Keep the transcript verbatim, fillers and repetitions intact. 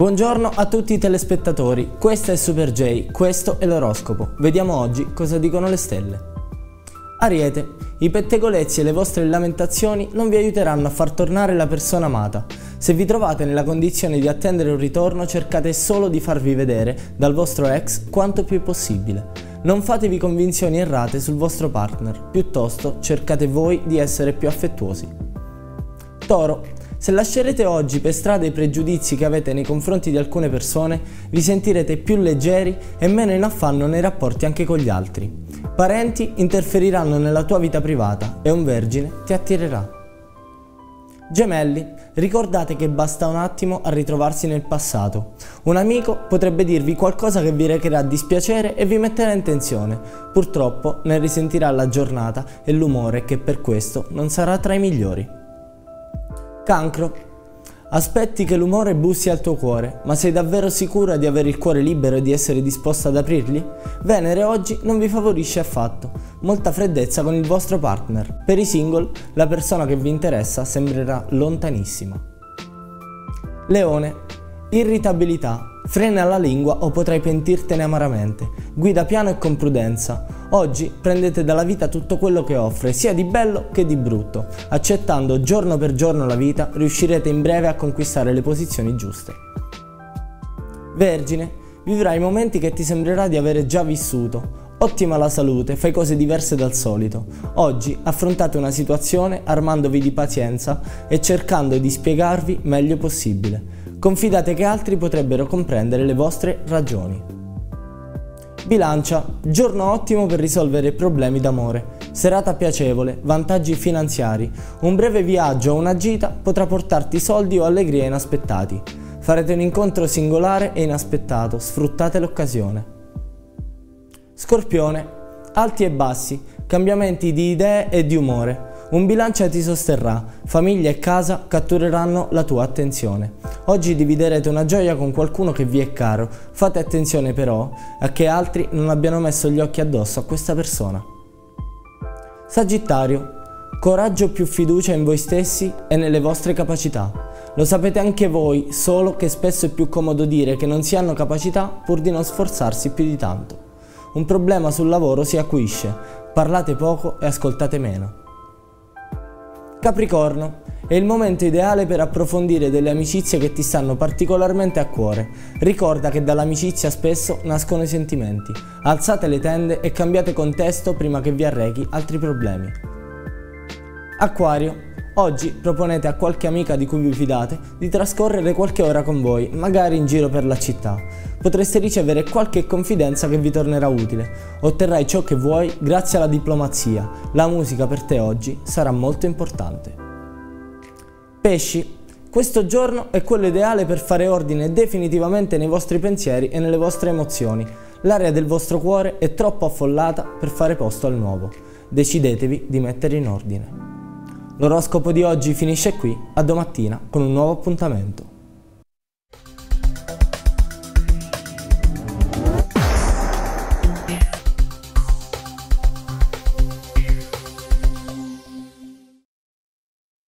Buongiorno a tutti i telespettatori, questo è Super J, questo è l'oroscopo. Vediamo oggi cosa dicono le stelle. Ariete, i pettegolezzi e le vostre lamentazioni non vi aiuteranno a far tornare la persona amata. Se vi trovate nella condizione di attendere un ritorno, cercate solo di farvi vedere dal vostro ex quanto più possibile. Non fatevi convinzioni errate sul vostro partner, piuttosto cercate voi di essere più affettuosi. Toro, se lascerete oggi per strada i pregiudizi che avete nei confronti di alcune persone, vi sentirete più leggeri e meno in affanno nei rapporti anche con gli altri. Parenti interferiranno nella tua vita privata e un vergine ti attirerà. Gemelli, ricordate che basta un attimo a ritrovarsi nel passato. Un amico potrebbe dirvi qualcosa che vi recherà dispiacere e vi metterà in tensione. Purtroppo ne risentirà la giornata e l'umore che per questo non sarà tra i migliori. Cancro, aspetti che l'umore bussi al tuo cuore, ma sei davvero sicura di avere il cuore libero e di essere disposta ad aprirgli? Venere oggi non vi favorisce affatto, molta freddezza con il vostro partner. Per i single, la persona che vi interessa sembrerà lontanissima. Leone, irritabilità, frena la lingua o potrai pentirtene amaramente. Guida piano e con prudenza. Oggi prendete dalla vita tutto quello che offre, sia di bello che di brutto. Accettando giorno per giorno la vita, riuscirete in breve a conquistare le posizioni giuste. Vergine, vivrai momenti che ti sembrerà di avere già vissuto. Ottima la salute, fai cose diverse dal solito. Oggi affrontate una situazione armandovi di pazienza e cercando di spiegarvi meglio possibile. Confidate che altri potrebbero comprendere le vostre ragioni. Bilancia, giorno ottimo per risolvere problemi d'amore. Serata piacevole, vantaggi finanziari. Un breve viaggio o una gita potrà portarti soldi o allegria inaspettati. Farete un incontro singolare e inaspettato, sfruttate l'occasione. Scorpione, alti e bassi, cambiamenti di idee e di umore. Un bilancia ti sosterrà, famiglia e casa cattureranno la tua attenzione. Oggi dividerete una gioia con qualcuno che vi è caro, fate attenzione però a che altri non abbiano messo gli occhi addosso a questa persona. Sagittario, coraggio più fiducia in voi stessi e nelle vostre capacità. Lo sapete anche voi, solo che spesso è più comodo dire che non si hanno capacità pur di non sforzarsi più di tanto. Un problema sul lavoro si acuisce, parlate poco e ascoltate meno. Capricorno, è il momento ideale per approfondire delle amicizie che ti stanno particolarmente a cuore. Ricorda che dall'amicizia spesso nascono i sentimenti. Alzate le tende e cambiate contesto prima che vi arrechi altri problemi. Acquario, oggi proponete a qualche amica di cui vi fidate di trascorrere qualche ora con voi, magari in giro per la città. Potreste ricevere qualche confidenza che vi tornerà utile. Otterrai ciò che vuoi grazie alla diplomazia. La musica per te oggi sarà molto importante. Pesci, questo giorno è quello ideale per fare ordine definitivamente nei vostri pensieri e nelle vostre emozioni. L'area del vostro cuore è troppo affollata per fare posto al nuovo. Decidetevi di mettere in ordine. L'oroscopo di oggi finisce qui, a domattina con un nuovo appuntamento.